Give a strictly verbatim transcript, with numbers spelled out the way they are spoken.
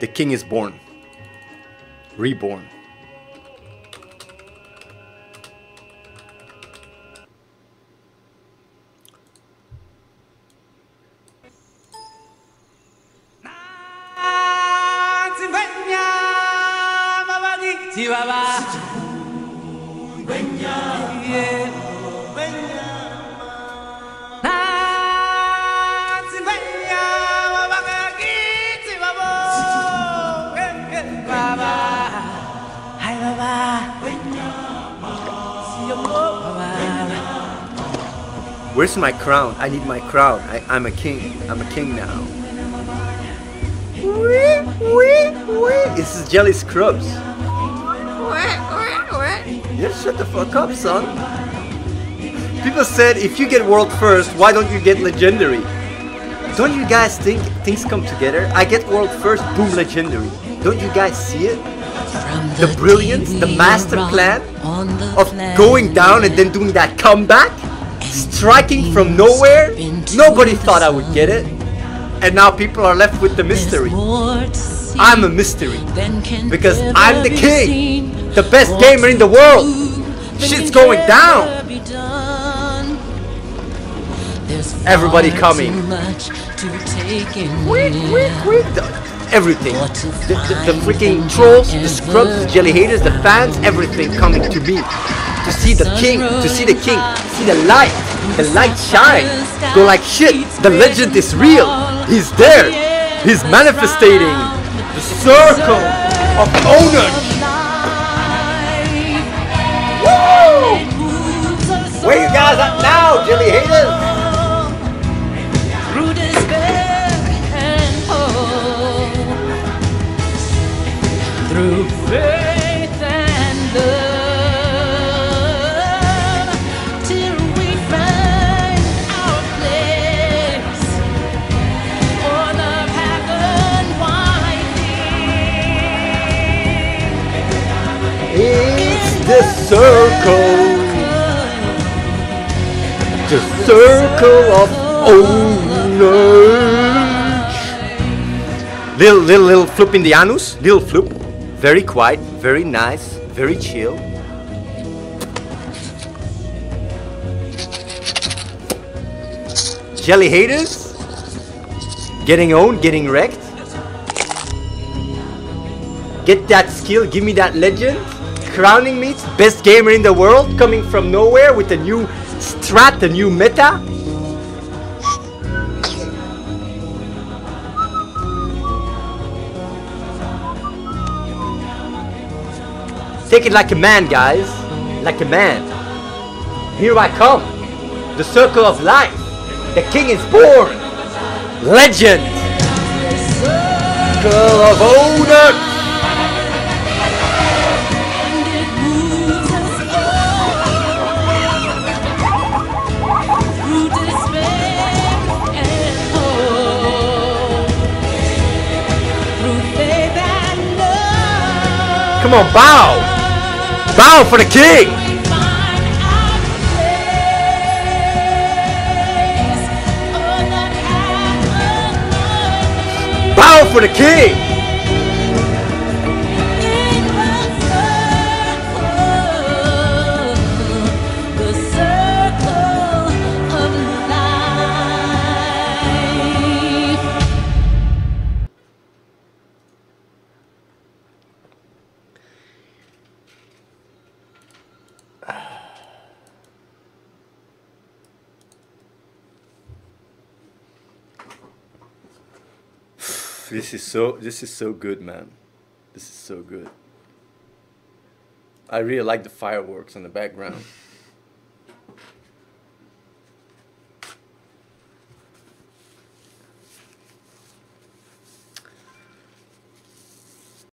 The king is born. Reborn. Where's my crown? I need my crown. I, I'm a king. I'm a king now. This is Jelly Scrubs. Yeah, shut the fuck up, son. People said if you get world first, why don't you get legendary? Don't you guys think things come together? I get world first, boom, legendary. Don't you guys see it? The, the brilliance, the master plan of going down and then doing that comeback? Striking from nowhere? Nobody thought I would get it. And now people are left with the mystery. I'm a mystery. Because I'm the king. The best gamer in the world. Shit's going down. Everybody coming. Quick, quick, quick. Everything. The, the, the freaking trolls, the scrubs, the jelly haters, the fans, everything coming to me. To see the king, to see the king, see the light, the light shine. Go like shit, the legend is real. He's there. He's manifestating. The circle of owners. Woo! Where you guys at now, jelly haters? Through faith and love, till we find our place on the path unwinding. It's the circle, the circle of owners. Little, little, little flip in the anus, little flip. Very quiet, very nice, very chill. Jelly haters? Getting owned, getting wrecked? Get that skill, give me that legend. Crowning me, best gamer in the world, coming from nowhere with a new strat, a new meta. Take it like a man, guys. Like a man. Here I come. The circle of life. The king is born. Legend. Circle of owners. Come on, bow. Bow for the king! Bow for the king! This is so, this is so good, man. This is so good. I really like the fireworks in the background.